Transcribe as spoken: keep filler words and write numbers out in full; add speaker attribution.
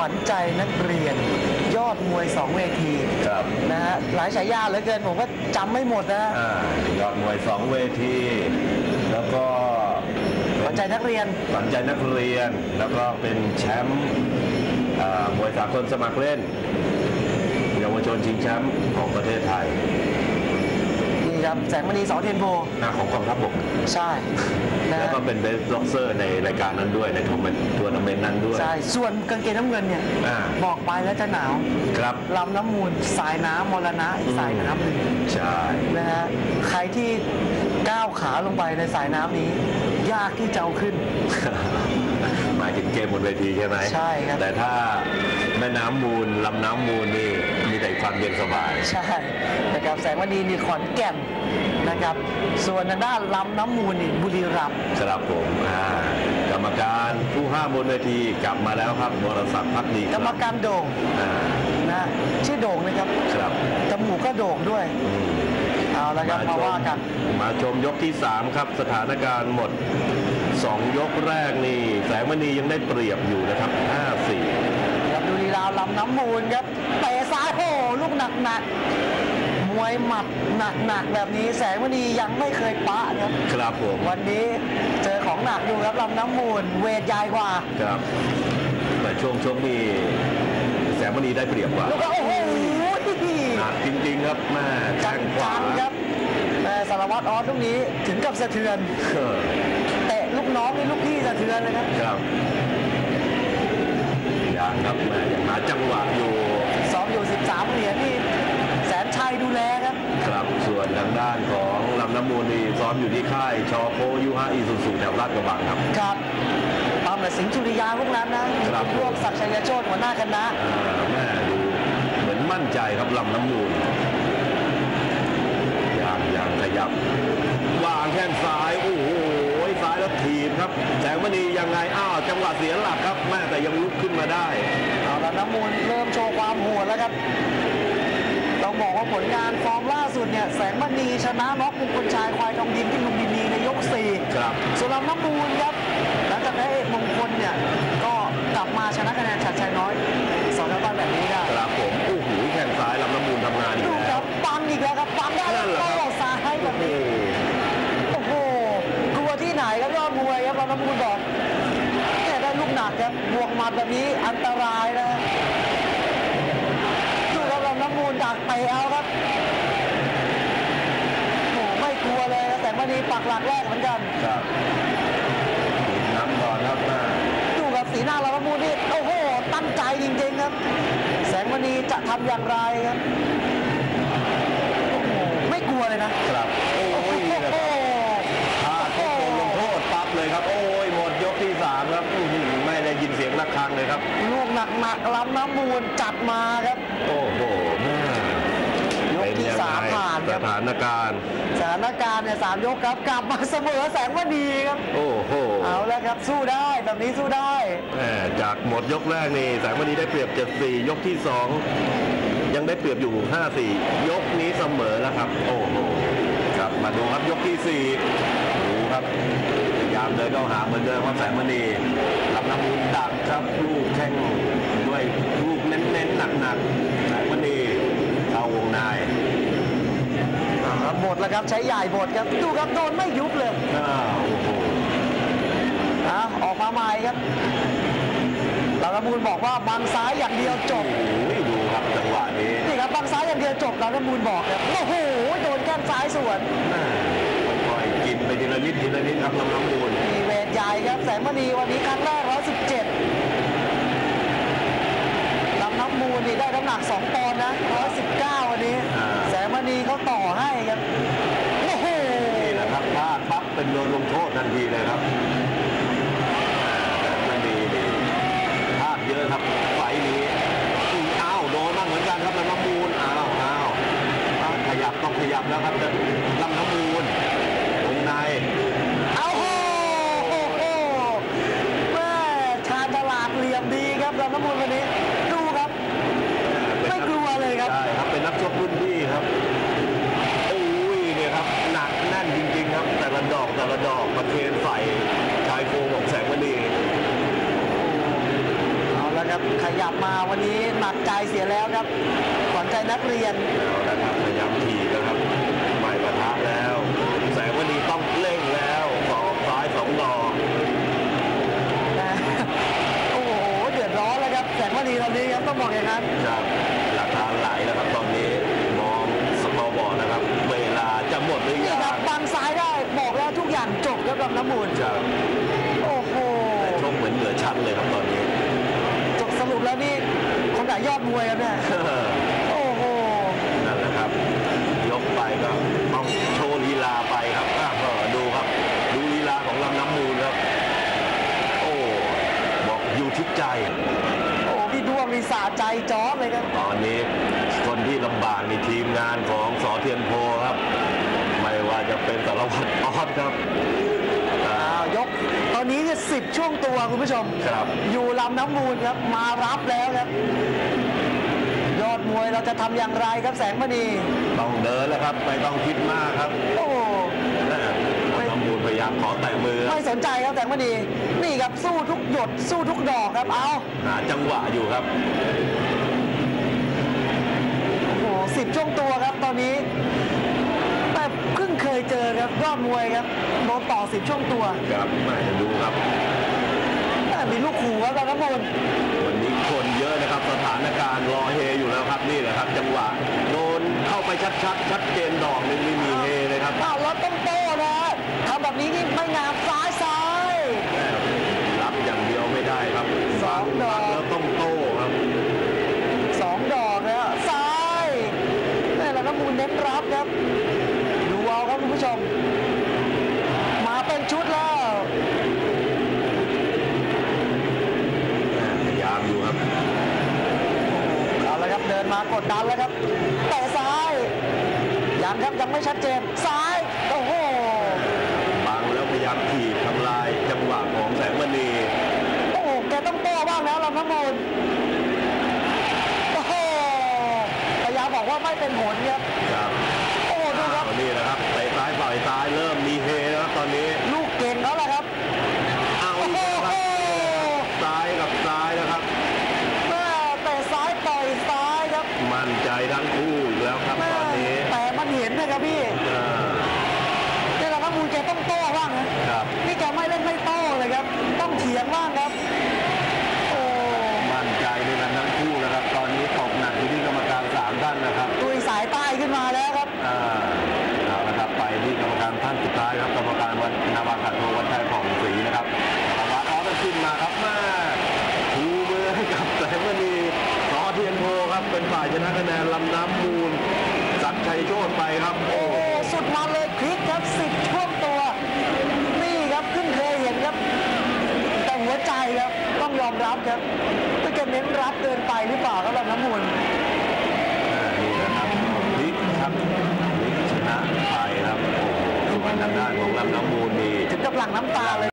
Speaker 1: วัญใจนักเรียนยอดมวยสองเวทีนะฮะหลายฉายาเหลือเกินผมก็จำไม่หมดนะ
Speaker 2: ยอดมวยสองเวทีแล้วก็
Speaker 1: ขวัญใจนักเรียน
Speaker 2: ขวัญใจนักเรียนแล้วก็เป็นแชมป์มวยสากลสมัครเล่นเยาวชนชิงแชมป์ของประเทศไทย
Speaker 1: นี่ครับแสงมณีสอเทียนโพ
Speaker 2: ของกองทัพบก
Speaker 1: ใช่
Speaker 2: แล้วก็เป็นเบสบ็อกเซอร์ในรายการนั้นด้วยในทัวร์นาเมนต์ทัวร์นาเมนต์นั้นด้วย
Speaker 1: ใช่ส่วนกางเกงน้ำเงินเนี่ยบอกไปแล้วจะหนาว
Speaker 2: ครับ
Speaker 1: ลำน้ำมูลสายน้ำมรณะอีกสายน้ำหนึ่ง
Speaker 2: ใช่
Speaker 1: นะฮะใครที่ก้าวขาลงไปในสายน้ำนี้ยากที่จะเอาขึ้น
Speaker 2: หมายถึงเกมบนเวทีใช่ไหม
Speaker 1: ใช่ครับ
Speaker 2: แต่ถ้าแม่น้ำมูลลำน้ำมูลนี่มีแต่ความเย็นสบาย
Speaker 1: ใช่นะครับแสงมณีนี่ขอนแก่นนะครับส่วนด้านลำน้ำมูลนี่บุรีรัมย์
Speaker 2: ครับผมกรรมการผู้ห้ามบนเวทีกลับมาแล้วครับวรศักดิ์ภักดี
Speaker 1: กรรมการโด่งนะชื่อโด่งนะครับ
Speaker 2: ครับ
Speaker 1: จมูกก็โด่งด้วยเอาละครับมาว่ากัน
Speaker 2: มาชมยกที่สามครับสถานการณ์หมดสองยกแรกนี่แสงมณียังได้เปรียบอยู่นะครับ ห้าสี่
Speaker 1: ครับดูลีลาลำน้ำมูลครับเตะซ้ายโอ้ลูกหนักหนักมวยหมัดหนักหนักแบบนี้แสงมณียังไม่เคยปะครับ
Speaker 2: ครับผม
Speaker 1: วันนี้เจอของหนักอยู่ครับลำน้ำมูลเวทใหญ่กว่า
Speaker 2: ครับแต่ช่วงช่วงนี้แสงมณีได้เปรียบกว่า
Speaker 1: ลูกก็โอ้โห
Speaker 2: หนักจริงๆครับแม่
Speaker 1: แข้งขวาครับแต่สารวัตรออสลูกนี้ถึงกับสะเทือนเตะลูกน้องนี่ลูกพี่สะเทือนเลยครับ
Speaker 2: ครับยังครับแม่ยังหาจังหวะอยู่
Speaker 1: ซ้อมอยู่สิบสามเหรียญนี่แสนชัยดูแลครับ
Speaker 2: ครับส่วนทางด้านของลำน้ำมูลนี่ซ้อมอยู่ที่ค่ายชอโคยูฮาอีซูซูแถวลาดกระบังครับ
Speaker 1: ครับตามแต่สิงห์จุริยาพวกนั้นนะพวกศักดิ์ชัยโชติหัวหน้าคณะ
Speaker 2: แม่ดูเหมือนมั่นใจครับลำน้ำมูลยังยังขยับวางแข้งซ้ายโอ้โหซ้ายแล้วถีบครับแสงมณียังไงอ้าวจังหวะเสียหลักครับแม่แต่ยังลุกขึ้นมาได้
Speaker 1: เอาละน้ำมูลเริ่มโชว์ความโหดแล้วครับต้องบอกว่าผลงานฟอร์มล่าสุดเนี่ยแสงมณีชนะน็อกมงคลชายควายทองดินที่ลุมพินีในยกสี่
Speaker 2: ครับ
Speaker 1: ส่วนลำน้ำมูลครับหลังจากนั้นเอกมงคลเนี่ยก็กลับมาชนะคะแนนชัดชัยน้อยสองท่านแบบนี้ได้
Speaker 2: ครับผมโอ้โหแข้งซ้ายลำน้ำมูลทำงานอีกแล้ว
Speaker 1: ปังอีกแล้วครับปังได้แล้วโต้ซ้ายแบบนี้โอ้โหกลัวที่ไหนครับยอดมวยครับลำน้ำมูลบอกแค่ได้ลูกหนักครับบวกหมัดแบบนี้อันตรายนะดูครับลำน้ำมูลดักไปเอาครับโอ้ไม่กลัวเลยแต่วันนี้ปักหลักแรกเหมือนกัน
Speaker 2: ครับน้ำก่อนครับมา
Speaker 1: ดูกับสีหน้าลำน้ำมูลนี่โอ้โหตั้งใจจริงๆครับแสงมณีจะทำอย่างไรครับโอ้โหไม่กลัวเลยนะครับ
Speaker 2: โอ้ยถ้าเขาโดนลงโทษปั๊บเลยครับโอ้ยหมดยกที่สามครับไม่ได้ยินเสียงระฆังเลยครับ
Speaker 1: ลูกหนักๆลำน้ำมูลจัดมาครับ
Speaker 2: โอ้โห
Speaker 1: ยกที่สามผ่าน
Speaker 2: สถานการณ์
Speaker 1: สถานการณ์เนี่ยสามยกครับกลับมาเสมอแสงมณีครับ
Speaker 2: โอ้โห
Speaker 1: เอาแล้วครับสู้ได้แบบนี้สู้ได้
Speaker 2: จากหมดยกแรกนี่แสงมณีได้เปรียบเจ็ดสี่ยกที่สองยังได้เปรียบอยู่ห้าสี่ยกนี้เสมอแล้วครับโอ้โหครับมาดูครับยกที่สี่ดูครับพยายามเดินเข้าหาเหมือนเดิมครับแสงมณีลำน้ำมูลดักครับลูกแข้งด้วยลูกเน้นๆหนักๆแสงมณีเข้าวงใน
Speaker 1: บทแล้วครับใช้ใหญ่บทครับดูครับโดนไม่ยุบเลย
Speaker 2: อ้าวโอ้โห
Speaker 1: อ่ะออกมาใหม่ครับลำน้ำมูลบอกว่าบังซ้ายอย่างเดียวจบ
Speaker 2: โอ้ยดูครับจังหวะนี้
Speaker 1: นี่ครับบังซ้ายอย่างเดียวจบลำน้ำมูลบอกครับโอ้โหโดนแข้งซ้ายสวน
Speaker 2: ปล่อยกินไปทีละนิดทีละนิดครับลำน้ำมูล
Speaker 1: มีเวทใหญ่ครับแสงมณีวันนี้ครั้งแรกร้อยสิบเจ็ดลำน้ำมูลนี่ได้น้ำหนักสองปอนด์นะร้อยสิบเก้าวันนี้แสงมณีเขาต่อให้ครับโอ้โห
Speaker 2: นี่แหละครับพลาดปั๊บเป็นโดนลงโทษทันทีเลยครับแสงมณีนี่พลาดเยอะครับไฟนี้อ้าวโดนมากเหมือนกันครับลำน้ำมูลอ้าวอ้าวขยับต้องขยับแล้วครับลำน้ำมูลวงใน
Speaker 1: เอาโหแม่ชาญฉลาดเหลี่ยมดีครับลำน้ำมูลวันนี้ดูครับไม่กลัวเลยครับ
Speaker 2: ใช่ครับเป็นนักชกรุ่นพี่ครับโอ้ยเนี่ยครับหนักแน่นจริงๆครับแต่ละดอกแต่ละดอกมาเคนใส่ชายโครงของแสงมณี
Speaker 1: เอาแล้วครับขยับมาวันนี้หนักใจเสียแล้วครับขวัญใจนักเรียน
Speaker 2: เอาละครับพยายามถีบนะครับไม่ปะทะแล้วแสงมณีต้องเร่งแล้วสองซ้ายสองดอก
Speaker 1: นะโอ้โหเดือดร้อนแล้วครับแสงมณีตอนนี้ครับต้องบอกอย่างนั้น
Speaker 2: ครับหลักฐานไหลแล้วครับตอนนี้มองสกอร์บอร์ดนะครับเวลาจะหมดหรือ
Speaker 1: นี่
Speaker 2: ยัง
Speaker 1: ครับบังซ้ายได้บอกแล้วทุกอย่างจบครับลำน้ำมูล
Speaker 2: จะ
Speaker 1: โอ้โห
Speaker 2: ชกเหมือนเหลือชั้นเลยครับตอนนี้
Speaker 1: จบสรุปแล้วนี่คนไหนยอดมวยครับเนี่ยโอ้โห
Speaker 2: นั่นแหละครับยกไปก็ต้องโชว์ลีลาไปครับอ่ะเออดูครับดูลีลาของลำน้ำมูลครับโอ้บอกอยู่ที่ใจ
Speaker 1: โอ้พี่ดวงนี่สาใจจ้อเลยครับ
Speaker 2: ตอนนี้คนที่ลำบากในทีมงานของสอเทียนโพครับ ไม่ว่าจะเป็นสารวัตรออสครับอ่า
Speaker 1: อ้าวยกตอนนี้เนี่ยสิบช่วงตัวคุณผู้ชม
Speaker 2: ครับ
Speaker 1: อยู่ลำน้ำมูลครับมารับแล้วครับ ยอดมวยเราจะทำอย่างไรครับแสงมณี
Speaker 2: ต้องเดินแล้วครับไม่ต้องคิดมากครับ
Speaker 1: โอ้
Speaker 2: นะลำน้ำมูลพยายามขอแตะมือครับ
Speaker 1: ไม่สนใจครับแสงมณีนี่ครับสู้ทุกหยดสู้ทุกดอกครับเอา
Speaker 2: หาจังหวะอยู่ครับ
Speaker 1: โอ้โหสิบช่วงตัวครับตอนนี้แต่เพิ่งเคยเจอครับยอดมวยครับโดนต่อสิบช่วงตัว
Speaker 2: ครับไม่ดูครับ
Speaker 1: แต่มีลูกขู่ครับลำน้ำมูล
Speaker 2: วันนี้คนเยอะนะครับสถานการณ์รอเฮอยู่แล้วครับนี่แหละครับ จังหวะโดนเข้าไปชัดๆชัดเจนดอกหนึงไม่มีเฮเลยครับ
Speaker 1: อ้าวแล้วต้องโต้นะทำแบบนี้นี่ไม่งามซ้ายซ้าย
Speaker 2: รับอย่างเดียวไม่ได้ครับ
Speaker 1: สองดอก
Speaker 2: แล้วต้องโต้ครับ
Speaker 1: สองดอกแล้วซ้ายนี่แหละน้ำมูลเน้นรับครับดูเอาครับคุณผู้ชม มาเป็นชุดแล้ว
Speaker 2: พยายามอยู่ครับ
Speaker 1: เอาละครับเดินมากดดันแล้วครับแต่ซ้ายยังครับยังไม่ชัดเจนซ้ายโอ้โห
Speaker 2: บังแล้วพยายามถีบทำลายจังหวะของแสงมณี
Speaker 1: โอ้โหแกต้องโต้บ้างแล้วลำน้ำมูลโอ้โหพยายามบอกว่าไม่เป็นผลครับ
Speaker 2: ครับ
Speaker 1: โอ้โหดูครับ
Speaker 2: อ้าวนี่แหละครับเตะซ้ายต่อยซ้ายเริ่มมีเฮแล้วครับตอนนี้
Speaker 1: ลูกเก่งเขาแหละครับ
Speaker 2: เอา
Speaker 1: โอ้
Speaker 2: อีก
Speaker 1: โห
Speaker 2: แล้วครับซ้ายกับซ้ายนะครับ
Speaker 1: แม่แต่ซ้ายต่อยซ้ายครับ
Speaker 2: มั่นใจทั้งคู่อีกแล้วครับ
Speaker 1: แม่
Speaker 2: ตอนนี้
Speaker 1: แต่มันเห็นนะครับพี่
Speaker 2: อ่า
Speaker 1: นี่แหละครับมูลแกต้องโต้บ้างนะครับ นี่แกไม่เล่นไม่โต้เลยครับ ต้องเถียงบ้างครับ โอ้
Speaker 2: มั่นใจในกันทั้งคู่นะครับ ตอนนี้ตกหนักอยู่ที่กรรมการสามท่านนะครับ
Speaker 1: ตุยสายใต้ขึ้นมาแล้วครับ
Speaker 2: อ่าเอาละครับไปที่กรรมการท่านสุดท้ายครับกรรมการวันนาวาขันโทวันชัยผ่องศรีนะครับสารวัตรออสขึ้นมาครับมาชูมือให้กับแสงมณีสอเทียนโพครับเป็นฝ่ายชนะคะแนนลำน้ำมูลสักดิ์ชัยโชติไปครับ
Speaker 1: โอ้
Speaker 2: โอ้
Speaker 1: สุดมันเลยพลิกครับสิบช่วงตัว นี่ครับขึ้นเคยเห็นครับ แต่หัวใจครับต้องยอมรับครับถ้าแกเน้นรับเกินไปหรือเปล่าครับลำน้ำมูล
Speaker 2: นี่นะครับพลิกครับพลิกชนะไปครับโอ้โหส่วนทางด้านของลำน้ำมูลนี่
Speaker 1: ถึงกับหลั่งน้ำตาเลย